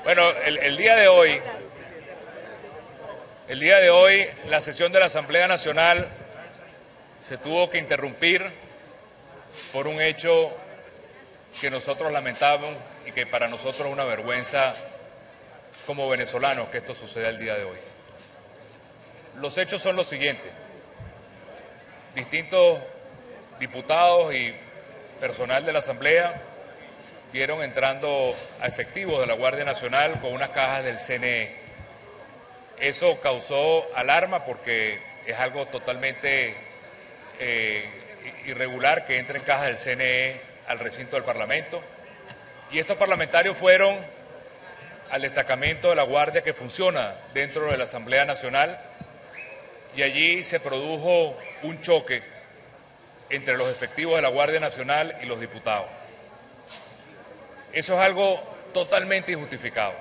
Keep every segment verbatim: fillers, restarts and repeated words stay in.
Bueno, el, el día de hoy, el día de hoy, la sesión de la Asamblea Nacional se tuvo que interrumpir por un hecho que nosotros lamentamos y que para nosotros es una vergüenza como venezolanos que esto suceda el día de hoy. Los hechos son los siguientes. Distintos diputados y personal de la Asamblea vieron entrando a efectivos de la Guardia Nacional con unas cajas del C N E. Eso causó alarma porque es algo totalmente eh, irregular que entren cajas del C N E al recinto del Parlamento. Y estos parlamentarios fueron al destacamento de la Guardia que funciona dentro de la Asamblea Nacional y allí se produjo un choque entre los efectivos de la Guardia Nacional y los diputados. Eso es algo totalmente injustificado.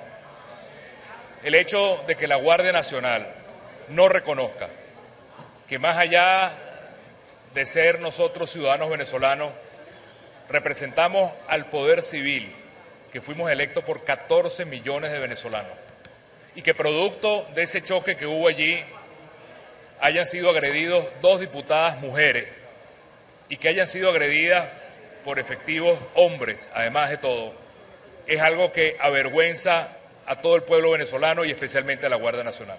El hecho de que la Guardia Nacional no reconozca que más allá de ser nosotros ciudadanos venezolanos, representamos al poder civil, que fuimos electos por catorce millones de venezolanos, y que producto de ese choque que hubo allí hayan sido agredidos dos diputadas mujeres y que hayan sido agredidas por efectivos hombres, además de todo, es algo que avergüenza a todo el pueblo venezolano y especialmente a la Guardia Nacional.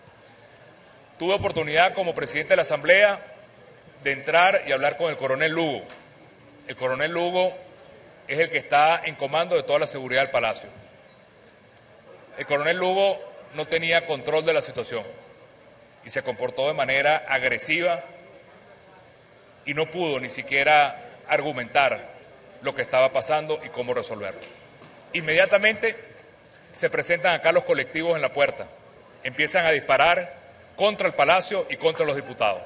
Tuve oportunidad como presidente de la Asamblea de entrar y hablar con el coronel Lugo. El coronel Lugo es el que está en comando de toda la seguridad del Palacio. El coronel Lugo no tenía control de la situación y se comportó de manera agresiva y no pudo ni siquiera argumentar lo que estaba pasando y cómo resolverlo. Inmediatamente se presentan acá los colectivos en la puerta, empiezan a disparar contra el Palacio y contra los diputados.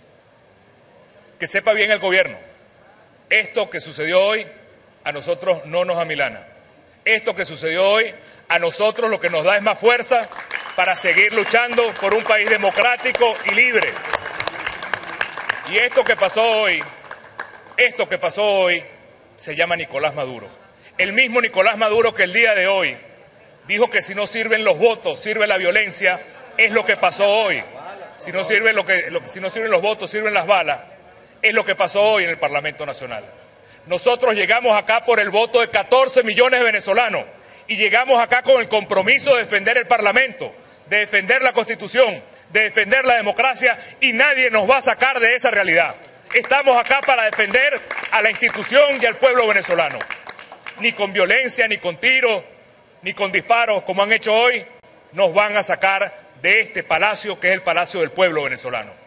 Que sepa bien el gobierno, esto que sucedió hoy a nosotros no nos amilana. Esto que sucedió hoy a nosotros lo que nos da es más fuerza para seguir luchando por un país democrático y libre. Y esto que pasó hoy, esto que pasó hoy se llama Nicolás Maduro. El mismo Nicolás Maduro que el día de hoy dijo que si no sirven los votos, sirve la violencia, es lo que pasó hoy. Si no sirve lo que, lo, si no sirven los votos, sirven las balas, es lo que pasó hoy en el Parlamento Nacional. Nosotros llegamos acá por el voto de catorce millones de venezolanos y llegamos acá con el compromiso de defender el Parlamento, de defender la Constitución, de defender la democracia, y nadie nos va a sacar de esa realidad. Estamos acá para defender a la institución y al pueblo venezolano. Ni con violencia, ni con tiros, ni con disparos, como han hecho hoy, nos van a sacar de este palacio que es el palacio del pueblo venezolano.